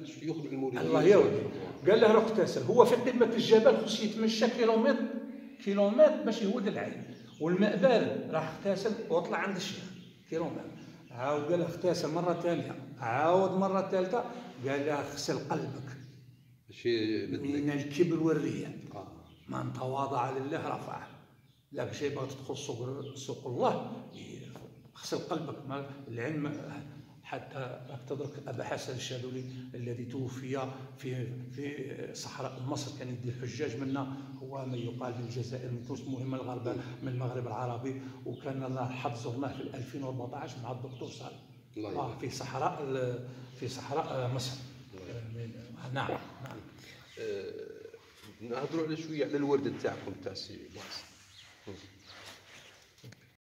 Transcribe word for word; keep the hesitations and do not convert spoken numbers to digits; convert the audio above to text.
يخرج المريد الله يرضي. قال له روح اغتسل. هو في قمه الجبل، خص يتمشى كيلومتر كيلومتر باش يهود العين، والماء بارد. راح اغتسل وطلع عند الشيخ كيلومتر. عاود قال له اغتسل مره ثانيه، عاود مره ثالثه. قال له اغسل قلبك من الكبر والرياء. من تواضع لله رفعه. لك شيء بغيت تدخل سوق سوق الله، اغسل قلبك. العلم حتى تدرك ابا حسن الشاذلي الذي توفي في في صحراء مصر، كان يدي الحجاج منا، هو من يقال من الجزائر من تونس، مهم الغرباء من المغرب العربي، وكان الله الحظ زرناه في ألفين وأربعطاش مع الدكتور صالح الله في صحراء في صحراء مصر. نعم نعم. نهضروا على شويه على الورد نتاعكم تاع السي